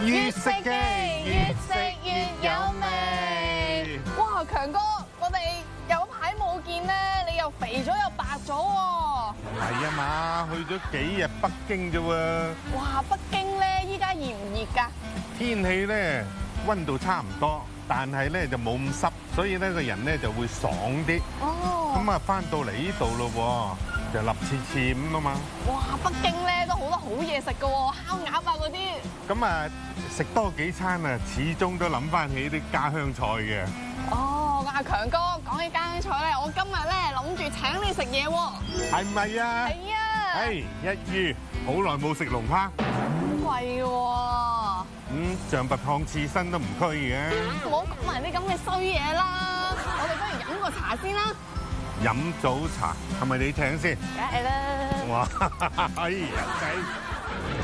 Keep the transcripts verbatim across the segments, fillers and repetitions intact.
越食嘅越食越有味。 哇，強哥，我哋有排冇見咧，你又肥咗又白咗喎。 係啊嘛，去咗幾日北京啫喎。 哇，北京咧依家熱唔熱㗎？ 天氣咧温度差唔多，但係咧就冇咁濕，所以咧個人咧就會爽啲。 哦。 咁啊，翻到嚟呢度咯喎，就立切切咁啊嘛。 哇，北京咧都好多好嘢食㗎喎，烤鴨啊嗰啲。 咁啊，食多幾餐啊，始終都諗翻起啲家鄉菜嘅。 哦，阿強哥講起家鄉菜咧，我今日咧諗住請你食嘢喎。 係咪啊？ 係啊。 係一於好耐冇食龍蝦。 好貴喎。 嗯，象拔蚌刺身都唔拘嘅。 唔好講埋啲咁嘅衰嘢啦，我哋不如飲個茶先啦。 飲早茶係咪你請先？ 梗係啦。 哇！哎呀仔。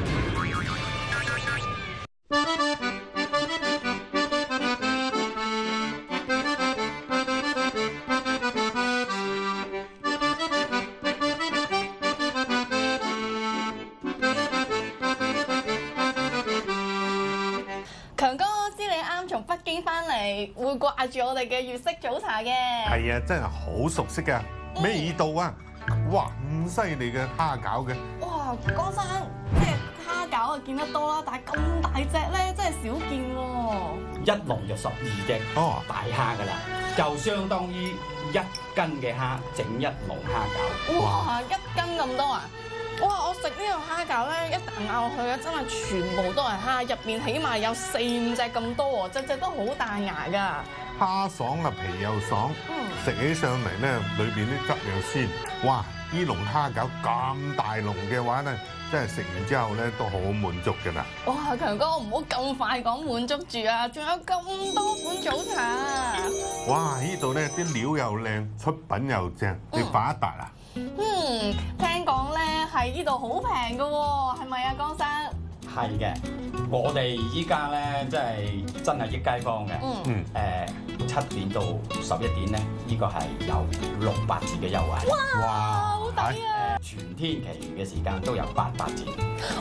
強哥，我知你啱從北京翻嚟，會掛住我哋嘅粵式早茶嘅。 係啊，真係好熟悉㗎，味道啊！哇，咁犀利嘅蝦餃嘅。 哇，江生，即係蝦餃啊見得多啦，但係咁大隻咧，真係少見喎。 一籠就十二隻哦大蝦㗎啦，就相當於一斤嘅蝦整一籠蝦餃。 哇，一斤咁多啊！哇，我食呢個蝦餃咧，一啖咬落去咧，真係全部都係蝦，入邊起碼有四五隻咁多喎，隻隻都好大牙㗎。 蝦爽啊，皮又爽，食起上嚟咧，裏邊啲汁又鮮。哇！呢籠蝦餃咁大籠嘅話咧，真係食完之後咧都好滿足㗎啦。 哇，強哥唔好咁快講滿足住啊，仲有咁多款早茶。 哇！呢度咧啲料又靚，出品又正，你發一達啊！ 嗯，聽講咧係呢度好平㗎喎，係咪啊，江生？ 係嘅，我哋依家咧真係真係益街坊嘅。 嗯。 誒七點到十一點咧，呢個係有六八折嘅優惠。 哇！好抵啊！ 誒全天其餘嘅時間都有八八折。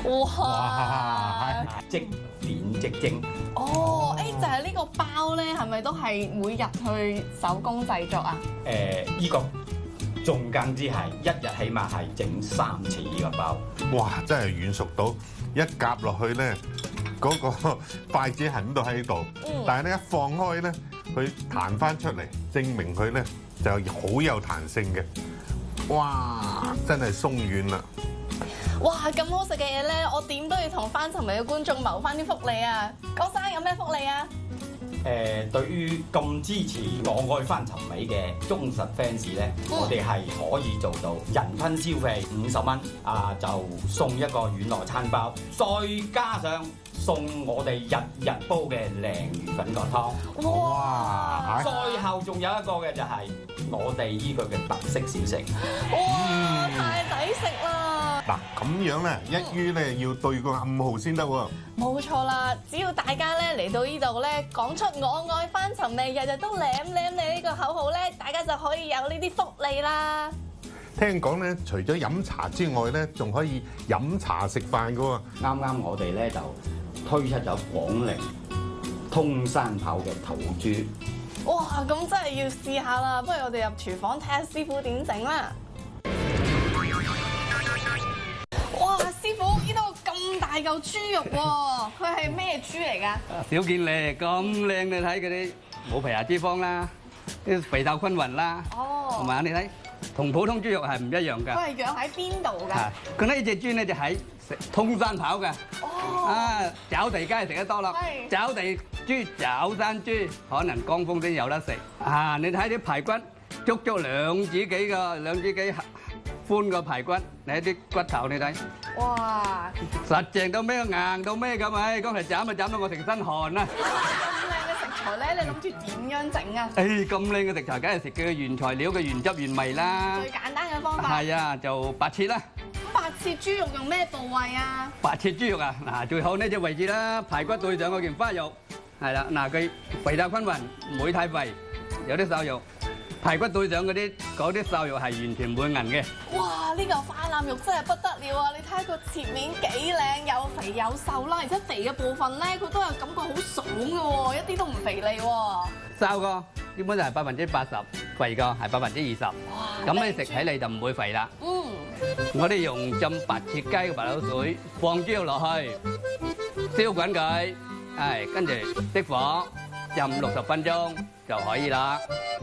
哇！ 即點即蒸。 哦，誒就係呢個包咧，係咪都係每日去手工製作啊？ 誒依個仲更之係一日起碼係整三次呢個包。 哇！真係軟熟到一夾落去咧，嗰個筷子痕都喺度，但係咧一放開咧，佢彈翻出嚟，證明佢咧就好有彈性嘅。哇！真係鬆軟啦！ 哇！咁好食嘅嘢咧，我點都要同翻尋味嘅觀眾謀翻啲福利啊！江生有咩福利啊？ 誒，對於咁支持我愛翻尋味嘅忠實 fans 咧，我哋係可以做到人均消費五十蚊啊，就送一個軟糯餐包，再加上送我哋日日煲嘅鯪魚粉葛湯。 哇！ 最後仲有一個嘅就係我哋呢個嘅特色小食。 哇！太抵食啦！ 嗱咁樣咧，一於咧要對個暗號先得喎。 冇錯啦，只要大家咧嚟到呢度咧，講出我愛翻尋味，日日都舐舐你呢個口號咧，大家就可以有呢啲福利啦。 聽講咧，除咗飲茶之外咧，仲可以飲茶食飯噶喎。 啱啱我哋咧就推出咗廣寧通山跑嘅土豬。 哇！咁真係要試下啦，不如我哋入廚房睇下師傅點整啦。哇！師傅，呢度咁大嚿豬肉喎，佢係咩豬嚟㗎？ 少見你咁靚，你睇嗰啲冇皮下脂肪啦，啲肥瘦均勻啦， 哦， 同埋你睇同普通豬肉係唔一樣㗎。 佢係養喺邊度㗎？ 啊，佢呢隻豬咧就喺通山跑嘅。 哦， 啊，找地梗係食得多啦， 係找地豬、找山豬，可能江風先有得食。啊，你睇啲排骨，足足兩指幾個，兩指幾寬個排骨，你睇啲骨頭你睇， 哇！ 實淨到咩，硬到咩咁，唉，剛才斬就斬到我成身汗啦。 咁靚嘅食材咧，你諗住點樣整啊？ 誒，咁靚嘅食材，梗係食佢嘅原材料嘅原汁原味啦。 最簡單嘅方法係啊，就白切啦。 白切豬肉用咩部位啊？ 白切豬肉啊，嗱，最好呢隻位置啦，排骨對上嗰件花肉，係啦，嗱佢肥瘦均勻，唔會太肥，有啲瘦肉， 排骨對上嗰啲嗰啲瘦肉係完全唔會韌嘅。 哇！呢嚿花腩肉真係不得了啊！你睇下個切面幾靚，又肥又瘦啦，而且肥嘅部分咧，佢都有感覺好爽嘅喎，一啲都唔肥膩喎。 瘦個基本上係百分之八十，肥個係百分之二十。咁你食起嚟就唔會肥啦。 嗯。 我哋用浸白切雞嘅白滷水，放豬肉落去，燒滾佢，係跟住熄火，浸六十分鐘就可以啦。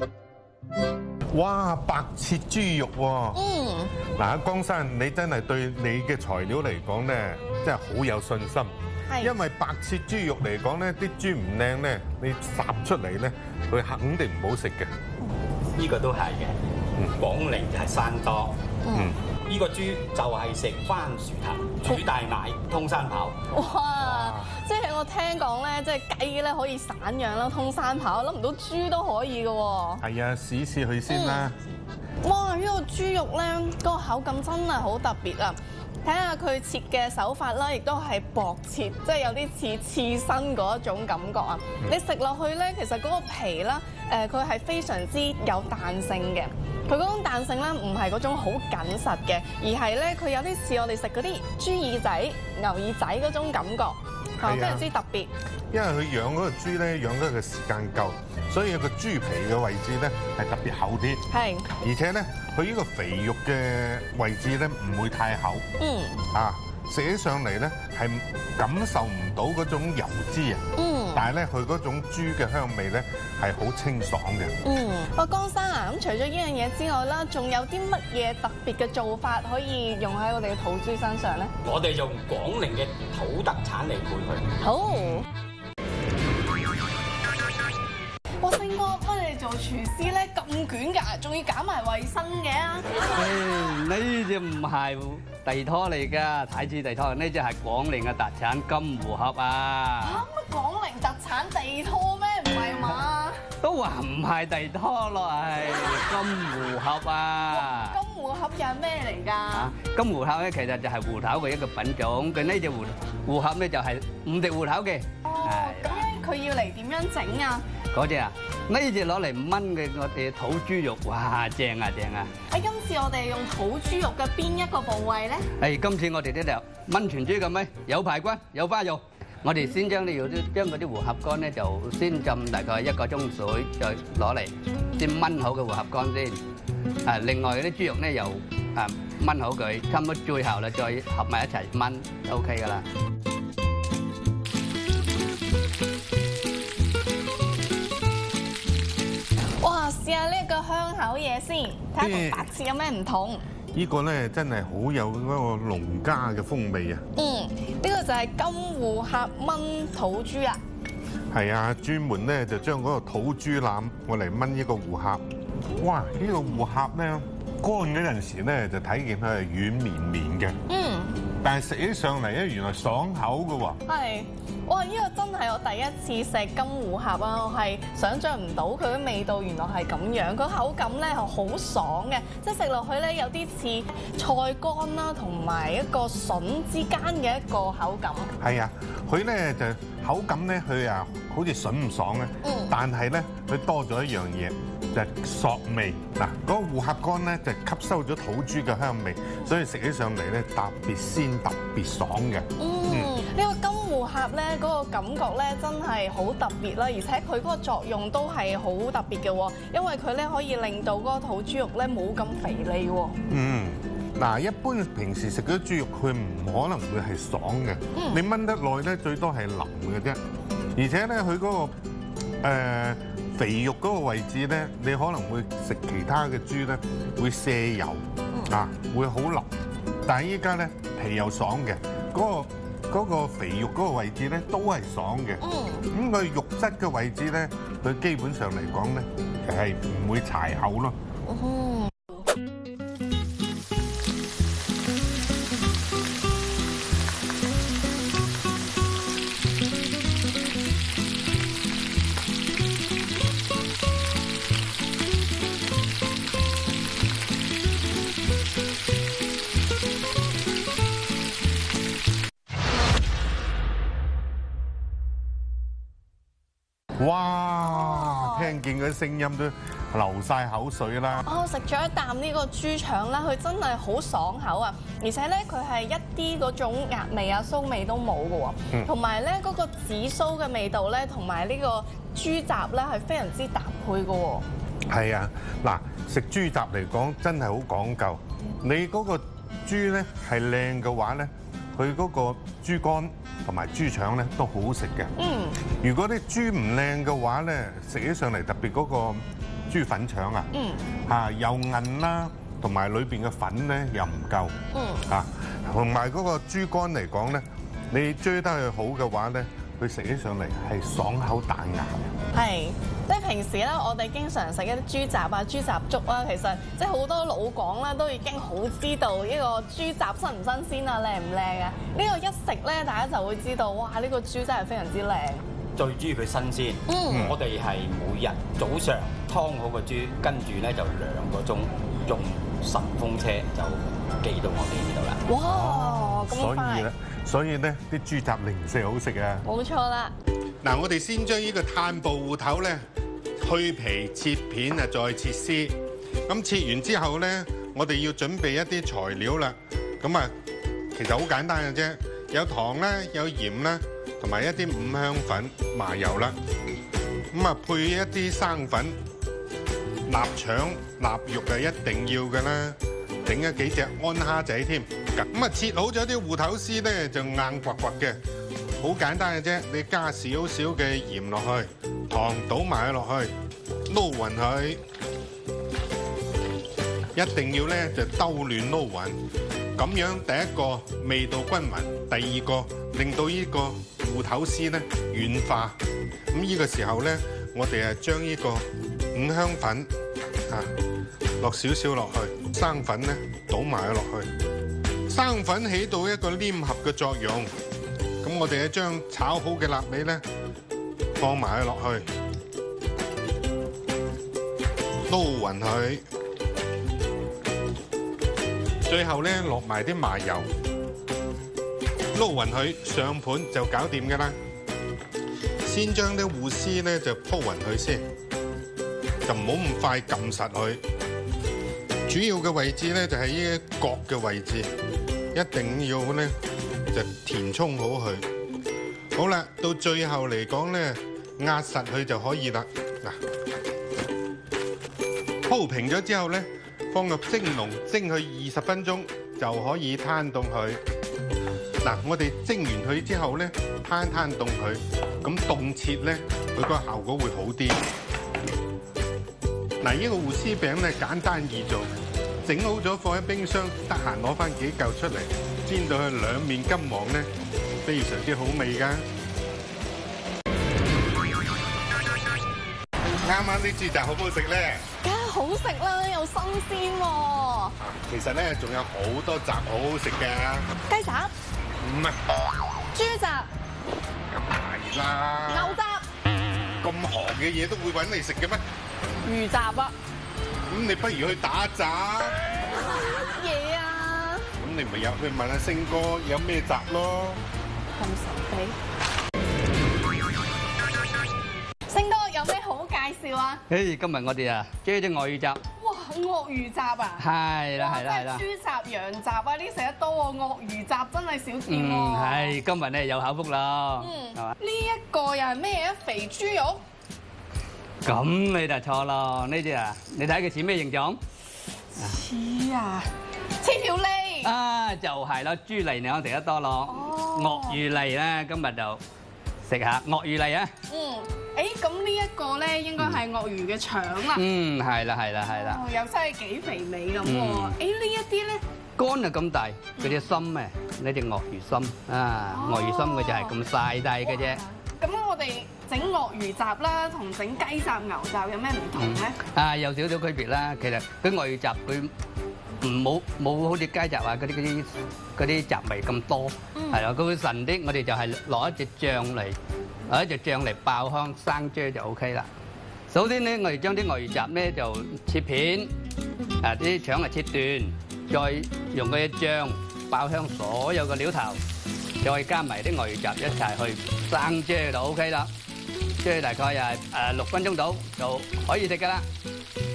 哇！白切豬肉喎。 嗯。 嗱，江生，你真係對你嘅材料嚟講咧，真係好有信心。 係。 因為白切豬肉嚟講咧，啲豬唔靚咧，你烚出嚟咧，佢肯定唔好食嘅。 呢個都係嘅。廣寧就係山多。 嗯。 呢個豬就係食番薯頭、煮大奶、通山跑。 哇！即係我聽講咧，即係雞咧可以散養啦，通山跑，諗唔到豬都可以嘅喎。 係啊，試試佢先啦。 哇！呢個豬肉咧，嗰個口感真係好特別啊！睇下佢切嘅手法啦，亦都係薄切，即係有啲似刺身嗰一種感覺啊！你食落去咧，其實嗰個皮啦，誒佢係非常之有彈性嘅。佢嗰種彈性咧，唔係嗰種好緊實嘅，而係咧佢有啲似我哋食嗰啲豬耳仔、牛耳仔嗰種感覺，係非常之特別。 因為佢養嗰個豬咧，養得嘅時間夠，所以個豬皮嘅位置咧係特別厚啲。係。而且咧，佢呢個肥肉嘅位置咧唔會太厚。嗯。啊，食起上嚟咧係感受唔到嗰種油脂啊。嗯。但係咧，佢嗰種豬嘅香味咧係好清爽嘅。嗯。 喂，江生啊，咁除咗呢樣嘢之外啦，仲有啲乜嘢特別嘅做法可以用喺我哋嘅土豬身上咧？ 我哋用廣寧嘅土特產嚟配佢。 好。哇，星哥，乜你做廚師咧咁捲㗎，仲要搞埋衞生嘅啊？ 誒，呢隻唔係地拖嚟㗎，睇似地拖，呢隻係廣寧嘅特產金湖盒啊！ 嚇乜廣寧特產地拖咩？唔係嘛？ 都話唔係地拖咯，係金湖盒啊！ 金湖盒又係咩嚟㗎？ 啊，金湖盒咧其實就係芋頭嘅一個品種，佢呢隻芋芋盒咧就係五滴芋頭嘅。 哦，咁樣佢要嚟點樣整啊？ 嗰隻啊，呢隻攞嚟炆嘅我哋土豬肉，哇，正啊正啊！ 誒，今次我哋用土豬肉嘅邊一個部位咧？ 誒，今次我哋呢度炆全豬咁咩？有排骨，有花肉。我哋先將呢啲將嗰啲芋合乾咧，就先浸大概一個鐘水，再攞嚟先炆好嘅芋合乾先。啊，另外嗰啲豬肉咧又啊炆好佢，差唔多最後啦，再合埋一齊炆，OK 噶啦。 哇！試下呢個香口嘢先，睇下同白切有咩唔同。 呢個咧真係好有嗰個農家嘅風味啊！ 嗯，呢個就係金湖盒炆土豬啊。 係啊，專門咧就將嗰個土豬腩我嚟炆呢個芋盒。哇！呢個芋盒咧乾嗰陣時咧就睇見佢係軟綿綿嘅。嗯。但係食起上嚟咧，原來爽口嘅喎。係。 哇！呢個真係我第一次食金湖盒啊！我係想像唔到佢嘅味道原來係咁樣，佢口感咧係好爽嘅，即係食落去咧有啲似菜乾啦，同埋一個筍之間嘅一個口感。 係啊，佢咧就口感咧，佢啊好似筍唔爽咧，嗯、但係咧佢多咗一樣嘢，就係、是、索味。嗱，嗰、那個芋盒乾咧就吸收咗土豬嘅香味，所以食起上嚟咧特別鮮、特別爽嘅。 嗯，呢、嗯、個金芋盒咧嗰個感覺咧真係好特別啦，而且佢嗰個作用都係好特別嘅喎，因為佢咧可以令到嗰個土豬肉咧冇咁肥膩喎。嗯， 嗱，一般平時食嗰啲豬肉，佢唔可能會係爽嘅。嗯、你炆得耐咧，最多係腍嘅啫。而且咧，佢嗰、那個、呃、肥肉嗰個位置咧，你可能會食其他嘅豬咧會瀉油、嗯、啊，會好腍。但係依家咧皮又爽嘅，嗰、那個。嗰個肥肉嗰個位置咧都係爽嘅，咁佢、嗯、肉質嘅位置咧，佢基本上嚟講咧係唔會柴口咯。嗯哇！聽見嗰啲聲音都流晒口水啦。 哦，食咗一啖呢個豬腸啦，佢真係好爽口啊！而且咧，佢係一啲嗰種鴨味啊、酥味都冇嘅喎，同埋咧嗰個紫蘇嘅味道咧，同埋呢個豬雜咧係非常之搭配嘅喎。 係啊，嗱，食豬雜嚟講真係好講究。你嗰個豬咧係靚嘅話咧，佢嗰個豬肝同埋豬腸咧都好好食嘅。 嗯。 如果啲豬唔靚嘅話咧，食起上嚟特別嗰個豬粉腸啊， 嗯。 嚇又韌啦，同埋裏邊嘅粉咧又唔夠。 嗯。 嚇，同埋嗰個豬肝嚟講咧，你追得佢好嘅話咧，佢食起上嚟係爽口彈牙嘅。 係，即係平時咧，我哋經常食一啲豬雜啊、豬雜粥啦，其實即係好多老廣啦，都已經好知道呢個豬雜新唔新鮮啊、靚唔靚啊。呢個一食咧，大家就會知道，哇！呢個豬真係非常之靚。 最中意佢新鮮。 嗯我哋係每日早上劏好個豬，跟住咧就兩個鐘用順風車就寄到我哋呢度啦。 哇！咁所以快咧，，所以咧啲豬雜零舍好食啊！ 冇錯啦。 嗱，我哋先將呢個炭步芋頭咧去皮切片啊，再切絲。咁切完之後咧，我哋要準備一啲材料啦。咁啊，其實好簡單嘅啫，有糖啦，有鹽啦，同埋一啲五香粉、麻油啦。咁啊，配一啲生粉、臘腸、臘肉啊，一定要㗎啦。整咗幾隻安蝦仔添。咁啊，切好咗啲芋頭絲咧，就硬刮刮嘅。好簡單嘅啫，你加少少嘅鹽落去，糖倒埋落去，撈勻佢，一定要咧就兜亂撈勻，咁樣第一個味道均勻，第二個令到呢個芋頭絲咧軟化。咁呢個時候咧，我哋啊將呢個五香粉啊落少少落去，生粉咧倒埋落去，生粉起到一個黏合嘅作用。咁我哋咧將炒好嘅臘味咧放埋落去，撈勻佢，最後咧落埋啲麻油，撈勻佢上盤就搞掂㗎啦。先將啲芋絲咧就鋪勻佢先，就唔好咁快撳實佢。主要嘅位置咧就係呢個角嘅位置，一定要咧就填充好佢。好啦，到最後嚟講咧，壓實佢就可以啦。嗱，鋪平咗之後咧，放入蒸籠蒸佢二十分鐘就可以攤凍佢。嗱，我哋蒸完佢之後咧，攤攤凍佢，咁凍切咧，佢個效果會好啲。嗱，呢個芋絲餅咧簡單易做，整好咗放喺冰箱，得閒攞翻幾嚿出嚟，煎到佢兩面金黃咧，非常之好味㗎。啱啱啲豬雜好唔好食咧？ 梗係好食啦，又新鮮喎。 其實咧仲有好多雜好好食㗎。 雞雜、 唔係， 豬雜、 咁係啦。 牛雜、 咁寒嘅嘢都會揾你食嘅咩？ 魚雜啊。 咁你不如去打雜。 乜嘢啊？ 咁你咪入去問下星哥有咩雜咯。 咁神秘。星哥有咩好介紹啊？ 誒，今日我哋啊，煮啲鱷魚雜。 哇，鱷魚雜啊！ 係啦，係啦，係啦。 哇，即係豬雜、羊雜啊，呢啲食得多喎。鱷魚雜真係少見喎。 嗯，係今日咧有口福咯。 嗯， 係嘛？ 呢一個又係咩啊？肥豬肉？ 咁你就錯咯，呢啲啊，你睇佢似咩形狀？ 似啊，似條脷。 啊，就係咯，豬脷你可能食得多咯。 哦。 鱷魚脷咧，今日就食下鱷魚脷啊。 嗯。誒，咁呢一個咧應該係鱷魚嘅腸啦。 嗯，係啦，係啦，係啦。 哦，又真係幾肥美咁喎。誒， 嗯呢一啲咧？ 肝啊咁大，嗰隻心咩？呢隻鱷魚心啊，鱷魚心佢就係咁細細嘅啫。 咁我哋整鱷魚雜啦，同整雞雜、牛雜有咩唔同咧？ 啊，有少少區別啦。其實佢鱷魚雜佢唔冇冇好似雞雜啊嗰啲嗰啲嗰啲雜味咁多，係咯，佢會純啲。我哋就係攞一隻醬嚟，攞一隻醬嚟爆香生啫就 O K 啦。首先咧，我哋將啲鱷魚雜咧就切片，啊啲腸啊切段，再用嗰啲醬爆香所有嘅料頭，再加埋啲鱷魚雜一齊去生啫就 O K 啦。即係大概係誒六分鐘到就可以食㗎啦。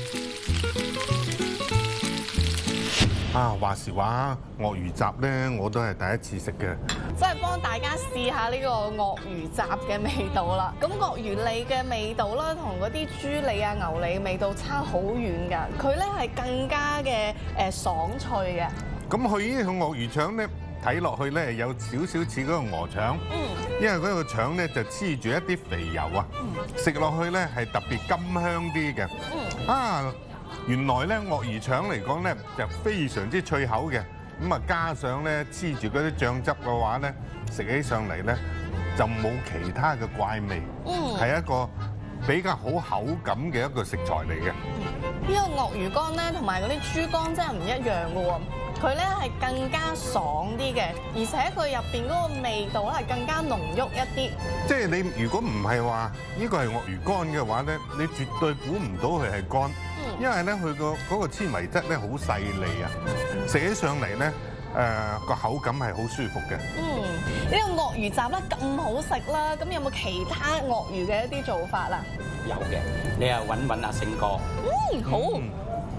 啊，話時話鱷魚雜咧，我都係第一次食嘅。 即係幫大家試下呢個鱷魚雜嘅味道啦。咁鱷魚脷嘅味道啦，同嗰啲豬脷啊、牛脷嘅味道差好遠㗎。佢咧係更加嘅誒爽脆嘅。 咁佢呢個鱷魚腸咧，睇落去咧有少少似嗰個鵝腸， 嗯， 因為嗰個腸咧就黐住一啲肥油啊，食落去咧係特別甘香啲嘅。 嗯， 啊，原來咧鱷魚腸嚟講咧就非常之脆口嘅，咁啊加上咧黐住嗰啲醬汁嘅話咧，食起上嚟咧就冇其他嘅怪味， 嗯， 係一個比較好口感嘅一個食材嚟嘅。 呢個鱷魚乾咧同埋嗰啲豬肝真係唔一樣嘅喎。佢咧係更加爽啲嘅，而且佢入邊嗰個味道咧係更加濃郁一啲。 即係你如果唔係話呢個係鱷魚乾嘅話咧，你絕對估唔到佢係乾，因為咧佢個嗰個纖維質咧好細膩啊，食起上嚟咧誒個口感係好舒服嘅。 嗯，呢個鱷魚雜咧咁好食啦，咁有冇其他鱷魚嘅一啲做法啊？ 有嘅，你又揾揾阿星哥。 嗯，好。 嗯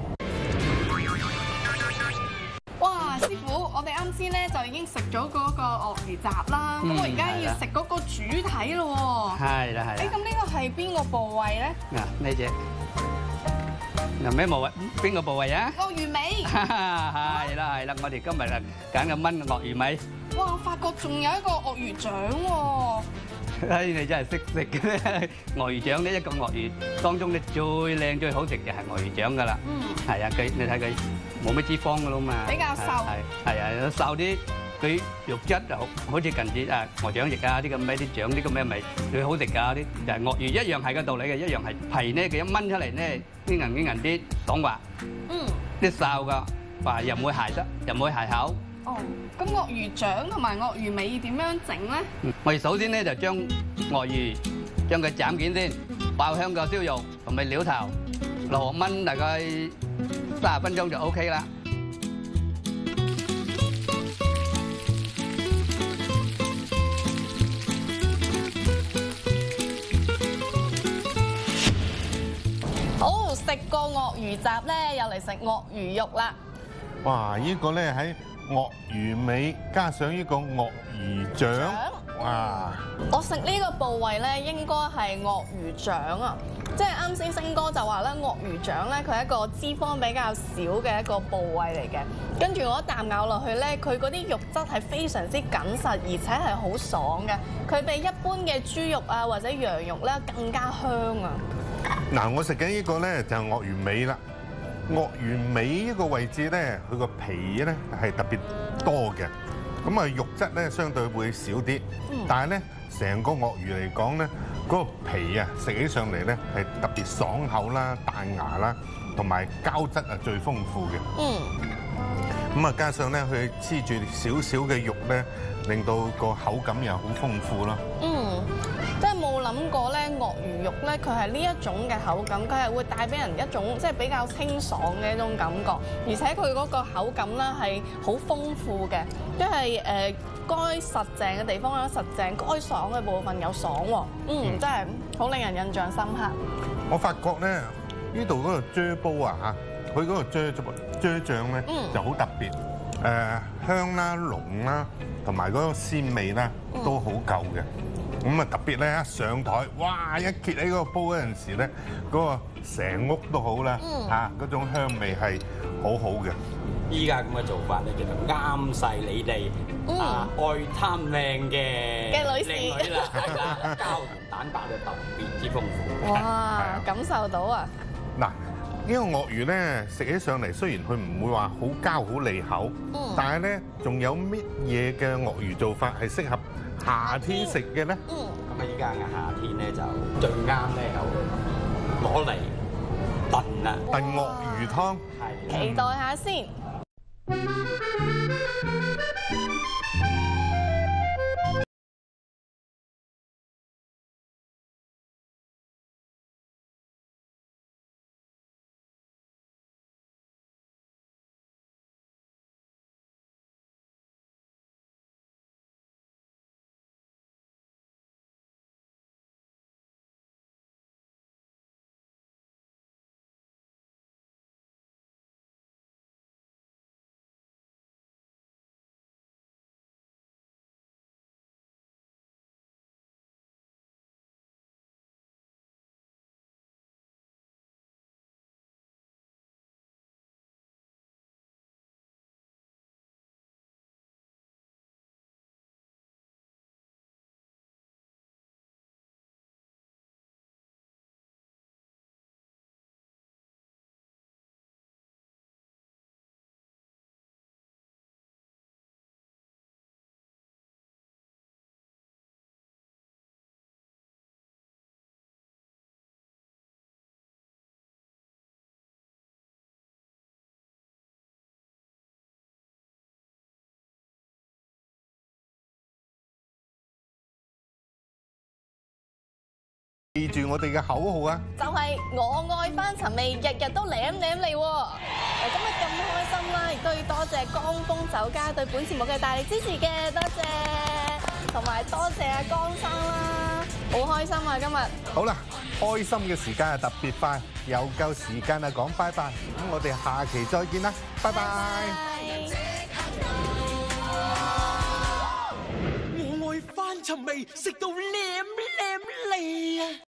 哇，師傅，我哋啱先咧就已經食咗嗰個鱷魚雜啦，咁、 嗯我而家要食嗰個主體咯喎。 係啦係誒，咁呢個係邊個部位咧？ 嗱呢只嗱咩部位？邊個部位啊？ 鱷魚尾。 係啦係啦，我哋今日啊揀個炆鱷魚尾。 哇，我發覺仲有一個鱷魚掌喎。 唉，你真係識食嘅咧！鱷魚掌呢一個鱷魚當中咧最靚最好食嘅係鱷魚掌噶啦。 嗯。 係啊，佢你睇佢冇乜脂肪噶啦嘛。 比較瘦係係啊，瘦啲，佢肉質就好，好似近似啊鵝掌翼啊啲咁咩啲掌啲咁咩味，最好食㗎啲就係鱷魚一樣係個道理嘅，一樣係皮咧佢一掹出嚟咧堅韌堅韌啲爽滑， 嗯。 啲瘦㗎，話又唔會鞋得，又唔會鞋口。 哦，咁鱷魚掌同埋鱷魚尾點樣整咧？ 嗯我哋首先咧就將鱷魚將佢斬件先，爆香個燒肉同埋料頭，落炆大概三十分鐘就 O K 啦。 好，食過鱷魚雜咧，又嚟食鱷魚肉啦。 哇！呢個咧喺鱷魚尾加上呢個鱷魚掌，哇！ 我食呢個部位咧，應該係鱷魚掌啊！即係啱先星哥就話咧，鱷魚掌咧，佢係一個脂肪比較少嘅一個部位嚟嘅。跟住我一啖咬落去咧，佢嗰啲肉質係非常之緊實，而且係好爽嘅。佢比一般嘅豬肉啊或者羊肉咧更加香啊！ 嗱，我食緊呢個咧就係鱷魚尾啦。鱷魚尾呢個位置咧，佢個皮咧係特別多嘅，咁啊肉質咧相對會少啲，但係咧成個鱷魚嚟講咧，嗰個皮啊食起上嚟咧係特別爽口啦、彈牙啦，同埋膠質啊最豐富嘅。 嗯。 咁啊加上咧佢黐住少少嘅肉咧，令到個口感又好豐富咯。 嗯，即係冇諗過咧，鱷魚肉咧佢係呢一種嘅口感，佢係會帶俾人一種即係比較清爽嘅一種感覺，而且佢嗰個口感咧係好豐富嘅，即係誒該實淨嘅地方有實淨，該爽嘅部分有爽喎。嗯，真係好令人印象深刻。 我發覺咧呢度嗰個啫煲啊嚇，佢嗰個啫啫醬咧就好特別，誒香啦、濃啦，同埋嗰個鮮味咧都好夠嘅。咁啊特別咧一上台，哇！一揭起嗰個煲嗰陣時咧，嗰個成屋都好啦嚇，嗰種香味係好好嘅。 依家咁嘅做法咧，其實啱晒你哋啊愛貪靚嘅嘅女士靚女啦，係啦，膠原蛋白就特別之豐富。 哇！感受到啊！ 嗱，呢個鱷魚咧食起上嚟，雖然佢唔會話好膠好利口， 嗯但係咧仲有乜嘢嘅鱷魚做法係適合夏天食嘅咧？ 嗯， 咁啊，依家嘅夏天咧就最啱咧，就攞嚟燉啦， 燉鱷魚湯。 係啦。 期待下先。 記住我哋嘅口號啊！ 就係我愛翻尋味，日日都舐舐嚟喎。今日咁開心啦，亦都要多謝江豐酒家對本節目嘅大力支持嘅，多謝，同埋多謝阿江生啦，好開心啊今日。 好啦，開心嘅時間係特別快，又夠時間啊講拜拜，咁我哋下期再見啦，拜拜。 我愛翻尋味，食到舐舐脷啊！